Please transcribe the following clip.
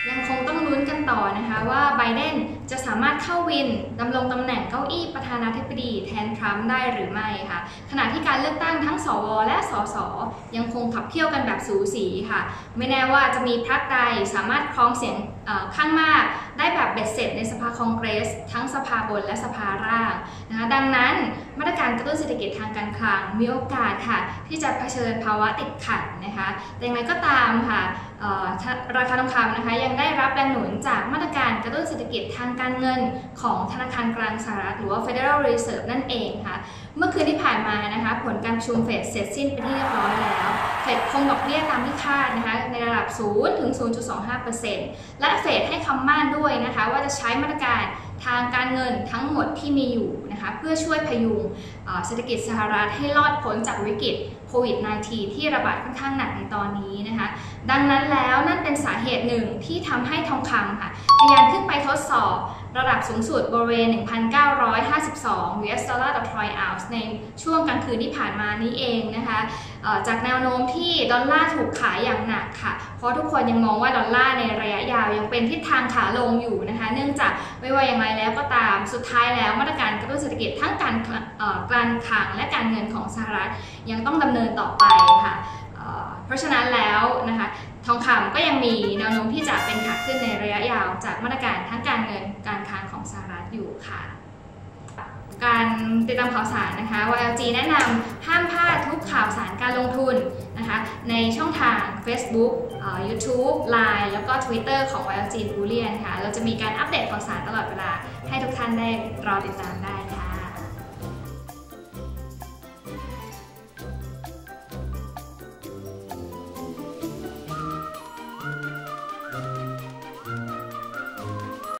ยังคงต้องลุ้นกันต่อนะคะว่าไบเดนจะสามารถเข้าวินดำรงตำแหน่งเก้าอี้ประธานาธิบดีแทนทรัมป์ได้หรือไม่ค่ะขณะที่การเลือกตั้งทั้งสวและสสยังคงขับเคี่ยวกันแบบสูสีค่ะไม่แน่ว่าจะมีพรรคใดสามารถครองเสียงข้างมากได้แบบเบ็ดเสร็จในสภาคองเกรสทั้งสภาบนและสภาล่างนะคะดังนั้นมาตรการกระตุ้นเศรษฐกิจทางการคลังมีโอกาสค่ะที่จะเผชิญภาวะติดขัดนะคะแต่อย่างไรก็ตามค่ะราคาทองคำนะคะยังได้รับแรงหนุนจากมาตรการกระตุ้นเศรษฐกิจทางการเงินของธนาคารกลางสหรัฐหรือว่า Federal Reserve นั่นเองค่ะเมื่อคืนที่ผ่านมานะคะผลการประชุมเฟดเสร็จสิ้นไปที่เรียบร้อยแล้วเฟดคงดอกเบี้ยตามที่คาดนะคะในระดับ 0 ถึง 0.25% และเฟดให้คำมั่นด้วยนะคะว่าจะใช้มาตรการทางการเงินทั้งหมดที่มีอยู่นะคะเพื่อช่วยพยุงเศรษฐกิจสหรัฐให้รอดพ้นจากวิกฤตโควิด -19 ที่ระบาดค่อนข้างหนักในตอนนี้นะคะดังนั้นแล้วนั่นเป็นสาเหตุหนึ่งที่ทำให้ทองคำค่ะทะยานขึ้นไปทดสอบระดับสูงสุดบริเวณ 1,952 US ดอลลาร์ต่อทรอยออนซ์ในช่วงกลางคืนที่ผ่านมานี้เองนะคะจากแนวโน้มที่ดอลลาร์ถูกขายอย่างหนักค่ะเพราะทุกคนยังมองว่าดอลลาร์ในระยะยาวยังเป็นทิศทางขาลงอยู่นะคะเนื่องจากไม่ว่าอย่างไรแล้วก็ตามสุดท้ายแล้วมาตรการกระตุ้นเศรษฐกิจทั้งการคลังและการเงินของสหรัฐยังต้องดำเนินต่อไปค่ะเพราะฉะนั้นแล้วนะคะทองคำก็ยังมีแนวโน้มที่จะเป็นขาขึ้นในระยะยาวจากมาตรการทั้งการเงินการคลังของสหรัฐอยู่ค่ะการติดตามข่าวสารนะคะ YLG แนะนำห้ามพลาดทุกข่าวสารการลงทุนนะคะในช่องทาง Facebook YouTube Line แล้วก็ Twitter ของ YLG Bullion ค่ะเราจะมีการอัปเดตข่าวสารตลอดเวลาให้ทุกท่านได้รอติดตามได้